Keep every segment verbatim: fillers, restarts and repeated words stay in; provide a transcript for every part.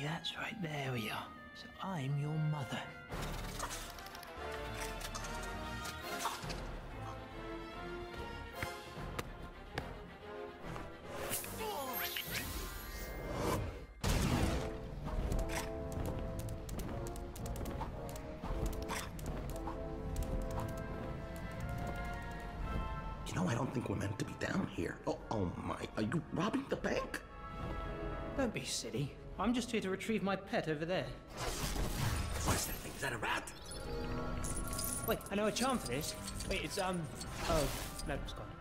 that's right. There we are. So I'm your mother. You know, I don't think we're meant to be down here. Oh, oh my. Are you robbing the bank? Don't be silly. I'm just here to retrieve my pet over there. What's that thing? Is that a rat? Wait, I know a charm for this. Wait, it's, um... Oh, no, it's gone.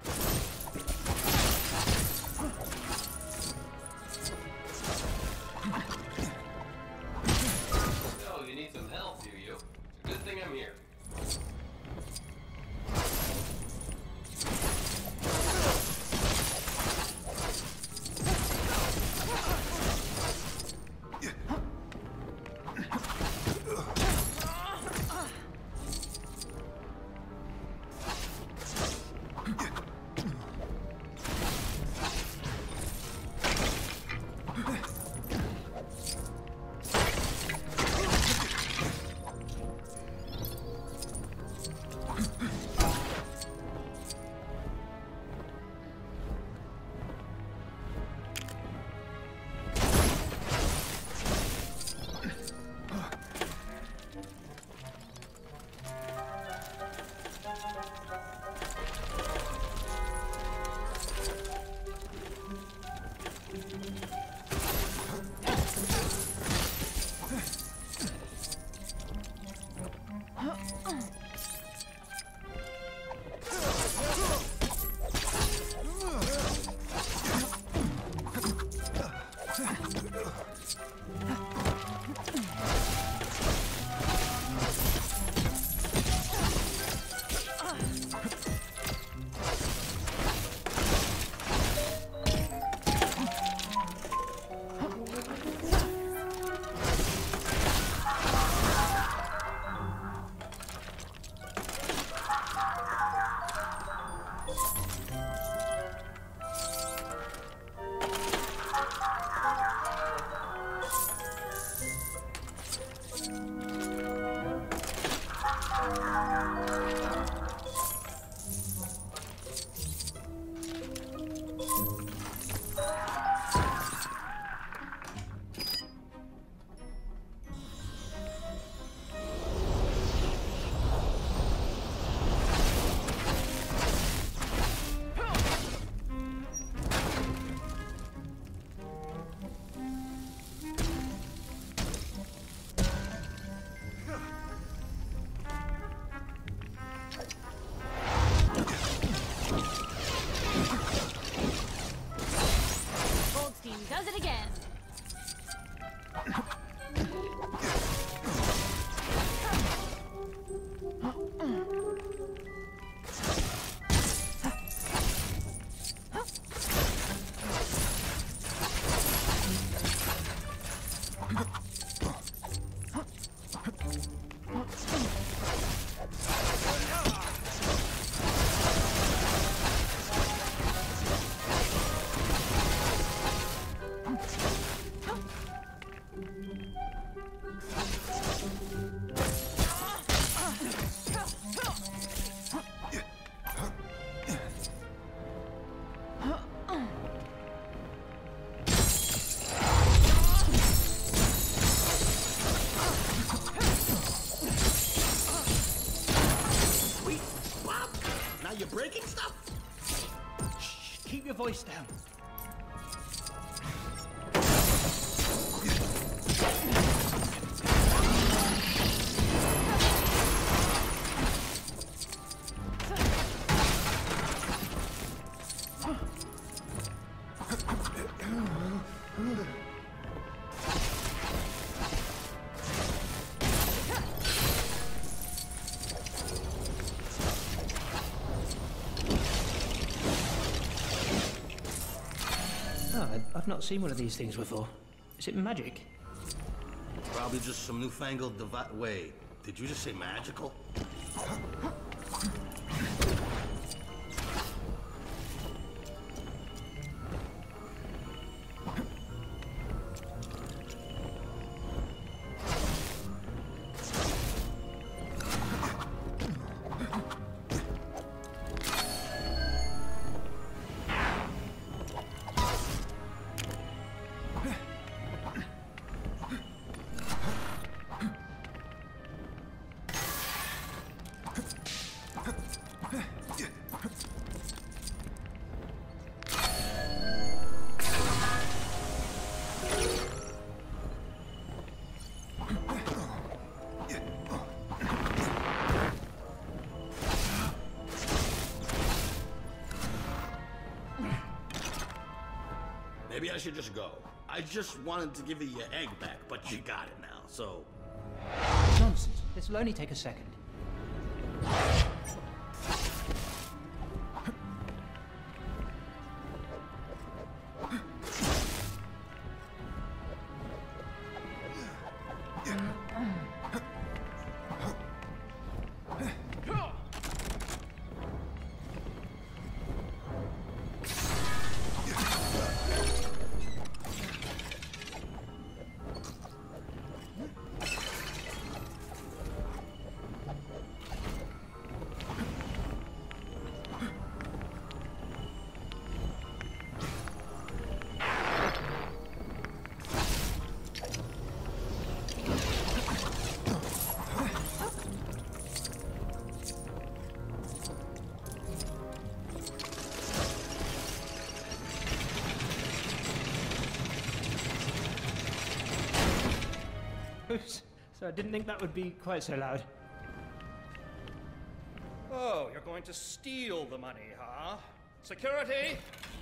Oh, you need some help, do you? It's a good thing I'm here. Does it again. You're breaking stuff? Shh, keep your voice down. I've not seen one of these things before. Is it magic? Probably just some newfangled device. Wait, did you just say magical? Maybe I should just go. I just wanted to give you your egg back, but you got it now, so... Nonsense. This will only take a second. Oops. So I didn't think that would be quite so loud. Oh, you're going to steal the money, huh? Security!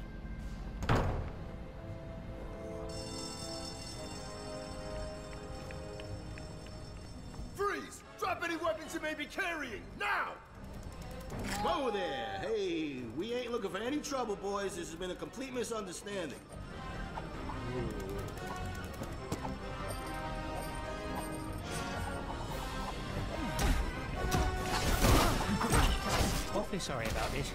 Freeze! Drop any weapons you may be carrying, now! Whoa there! Hey, we ain't looking for any trouble, boys. This has been a complete misunderstanding. Awfully sorry about this.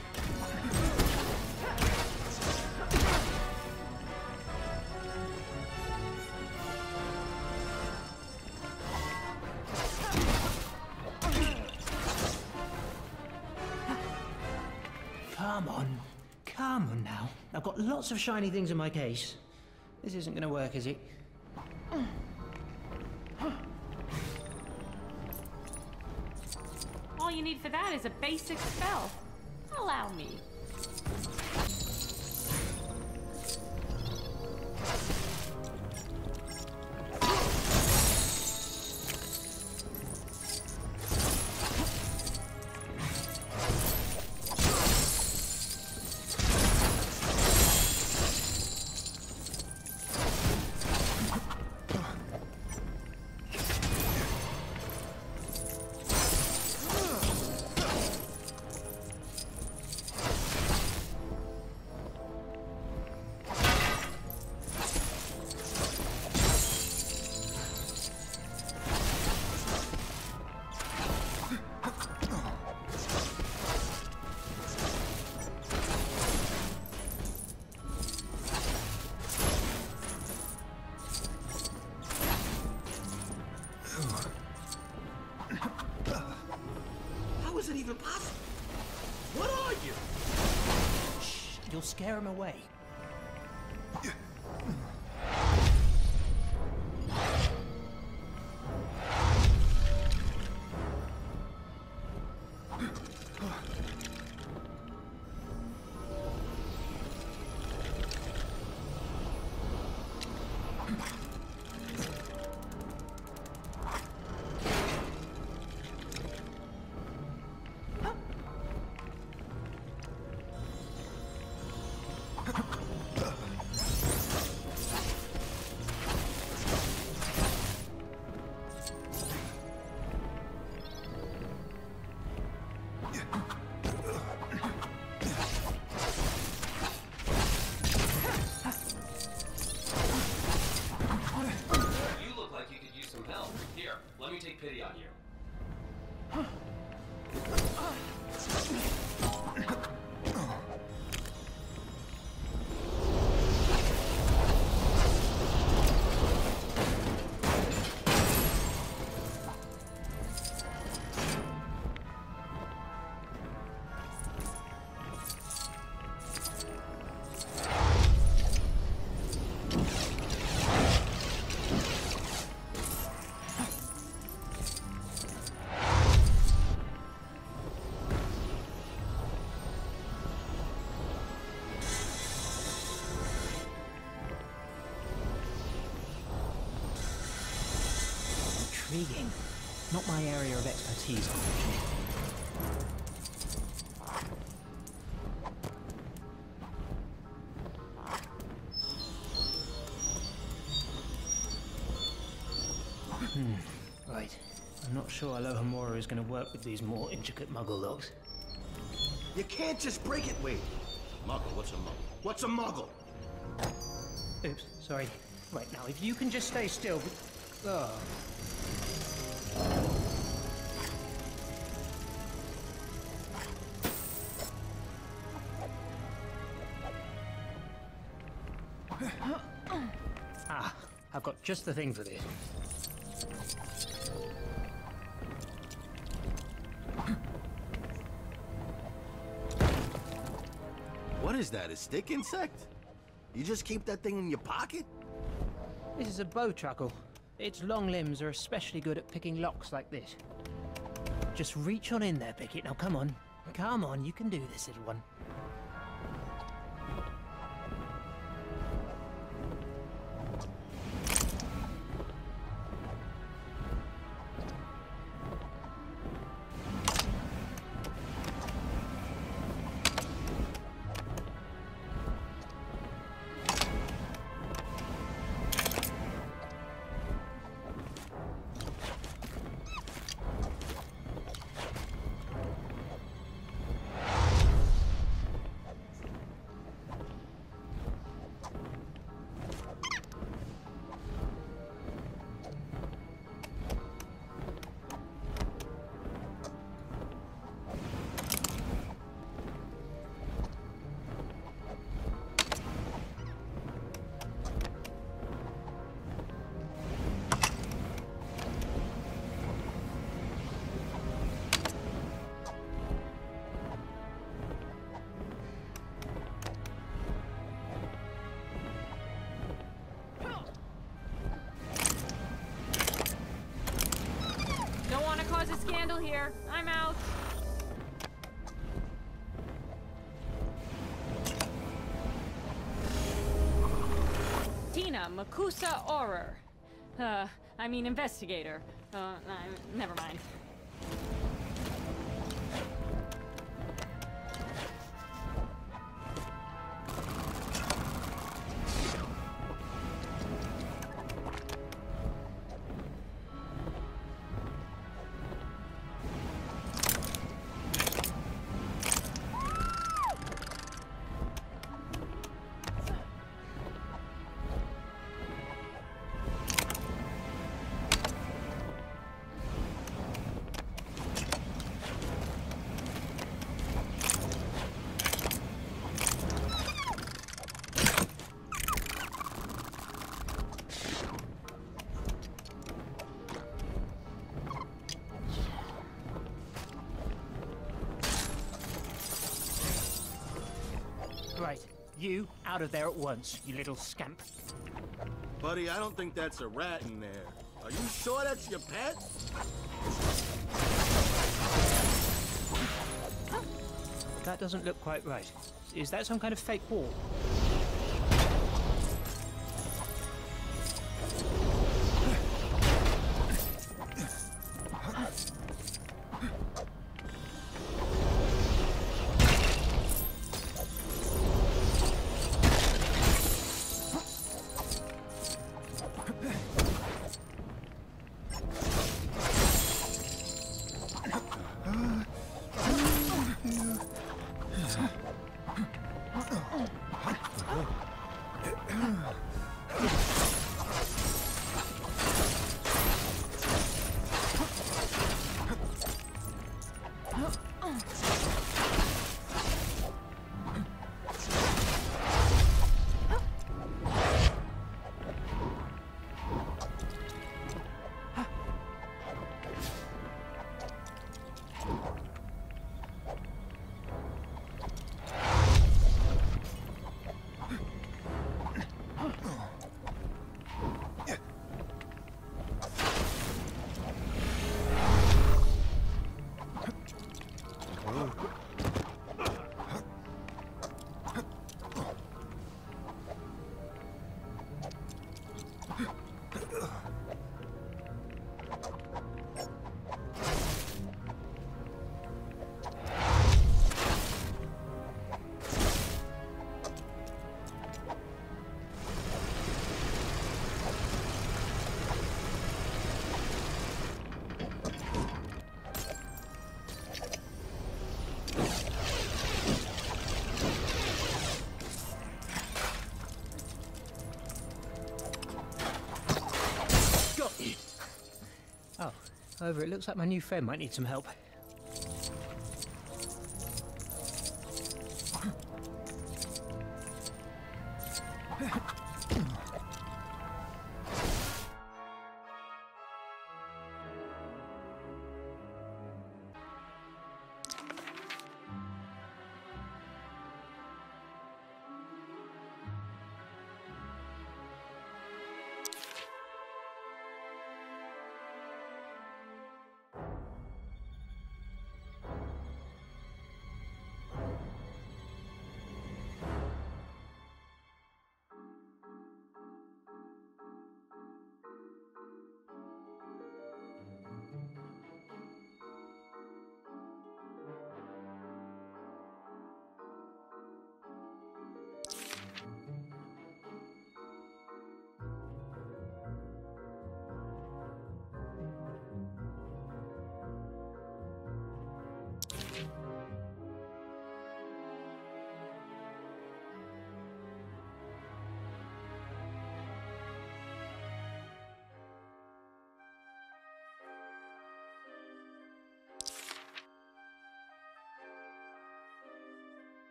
Come on. Come on now. I've got lots of shiny things in my case. This isn't gonna work, is it? All you need for that is a basic spell. Allow me. How is it even possible? What are you? Shh, you'll scare him away. You look like you could use some help. Here, let me take pity on you. Intriguing. Not my area of expertise, unfortunately. Right. I'm not sure Alohomora is going to work with these more intricate muggle locks. You can't just break it. Wait. Muggle, what's a muggle? What's a muggle? Oops, sorry. Right, now, if you can just stay still... Oh. Ah, I've got just the thing for this. What is that, a stick insect? You just keep that thing in your pocket? This is a bow truckle. Its long limbs are especially good at picking locks like this. Just reach on in there, Pickett. Now, come on. Come on, you can do this, little one. Cause a scandal here. I'm out. Tina Makusa Orer. Uh, I mean investigator. Uh, I, never mind. Right, you out of there at once, you little scamp. Buddy, I don't think that's a rat in there. Are you sure that's your pet? That doesn't look quite right. Is that some kind of fake wall? Over, it looks like my new friend might need some help.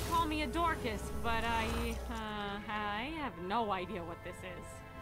call me a Dorcas, but I, uh, I have no idea what this is.